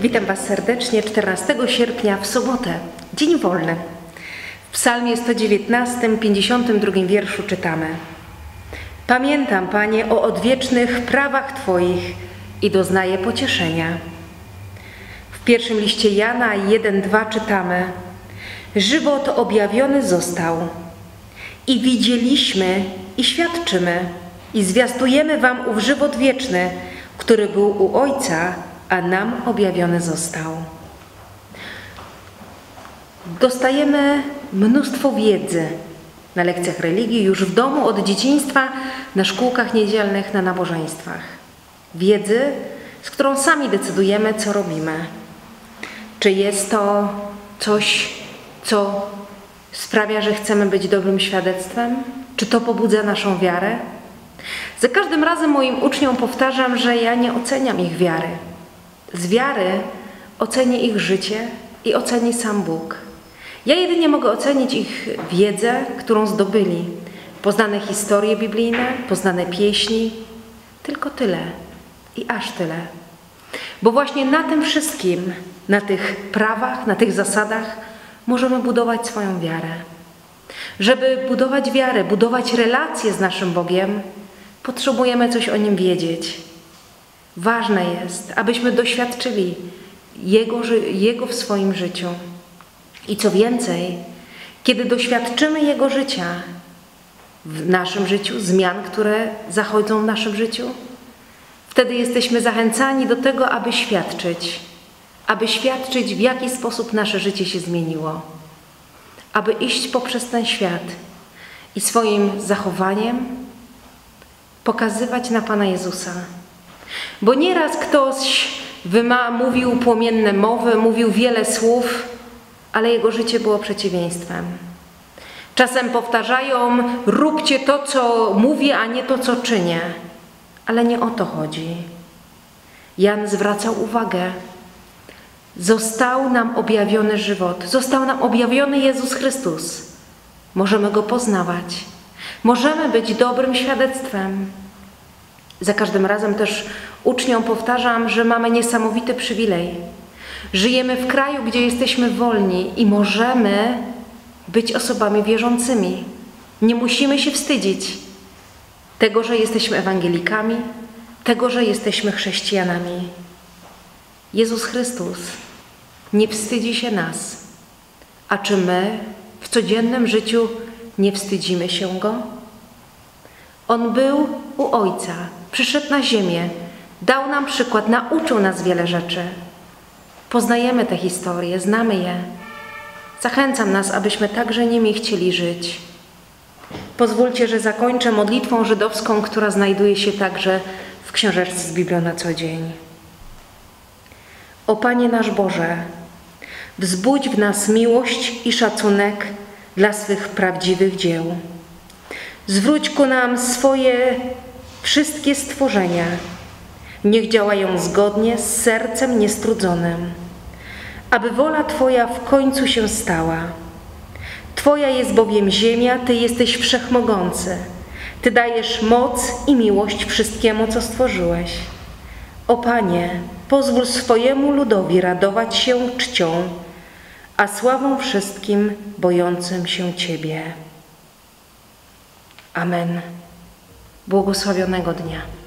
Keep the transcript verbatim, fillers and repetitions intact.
Witam Was serdecznie czternastego sierpnia w sobotę, dzień wolny. W psalmie sto dziewiętnastym, pięćdziesiątym drugim wierszu czytamy: Pamiętam, Panie, o odwiecznych prawach Twoich i doznaję pocieszenia. W pierwszym liście Jana jeden dwa czytamy: Żywot objawiony został i widzieliśmy i świadczymy i zwiastujemy Wam ów żywot wieczny, który był u Ojca, a nam objawiony został. Dostajemy mnóstwo wiedzy na lekcjach religii, już w domu, od dzieciństwa, na szkółkach niedzielnych, na nabożeństwach. Wiedzy, z którą sami decydujemy, co robimy. Czy jest to coś, co sprawia, że chcemy być dobrym świadectwem? Czy to pobudza naszą wiarę? Za każdym razem moim uczniom powtarzam, że ja nie oceniam ich wiary. Z wiary ocenię ich życie i oceni sam Bóg. Ja jedynie mogę ocenić ich wiedzę, którą zdobyli, poznane historie biblijne, poznane pieśni, tylko tyle i aż tyle. Bo właśnie na tym wszystkim, na tych prawach, na tych zasadach możemy budować swoją wiarę. Żeby budować wiarę, budować relacje z naszym Bogiem, potrzebujemy coś o Nim wiedzieć. Ważne jest, abyśmy doświadczyli Jego, Jego w swoim życiu. I co więcej, kiedy doświadczymy Jego życia w naszym życiu, zmian, które zachodzą w naszym życiu, wtedy jesteśmy zachęcani do tego, aby świadczyć, aby świadczyć, w jaki sposób nasze życie się zmieniło, aby iść poprzez ten świat i swoim zachowaniem pokazywać na Pana Jezusa. Bo nieraz ktoś wyma, mówił płomienne mowy, mówił wiele słów, ale jego życie było przeciwieństwem. Czasem powtarzają: róbcie to, co mówię, a nie to, co czynię. Ale nie o to chodzi. Jan zwracał uwagę. Został nam objawiony żywot. Został nam objawiony Jezus Chrystus. Możemy Go poznawać. Możemy być dobrym świadectwem. Za każdym razem też uczniom powtarzam, że mamy niesamowity przywilej. Żyjemy w kraju, gdzie jesteśmy wolni i możemy być osobami wierzącymi. Nie musimy się wstydzić tego, że jesteśmy ewangelikami, tego, że jesteśmy chrześcijanami. Jezus Chrystus nie wstydzi się nas. A czy my w codziennym życiu nie wstydzimy się Go? On był u Ojca, przyszedł na ziemię, dał nam przykład, nauczył nas wiele rzeczy. Poznajemy te historie, znamy je. Zachęcam nas, abyśmy także nimi chcieli żyć. Pozwólcie, że zakończę modlitwą żydowską, która znajduje się także w książeczce z Biblią na co dzień. O Panie nasz Boże, wzbudź w nas miłość i szacunek dla swych prawdziwych dzieł. Zwróć ku nam swoje wszystkie stworzenia. Niech działają zgodnie z sercem niestrudzonym, aby wola Twoja w końcu się stała. Twoja jest bowiem ziemia, Ty jesteś wszechmogący. Ty dajesz moc i miłość wszystkiemu, co stworzyłeś. O Panie, pozwól swojemu ludowi radować się czcią, a sławą wszystkim bojącym się Ciebie. Amen. Błogosławionego dnia.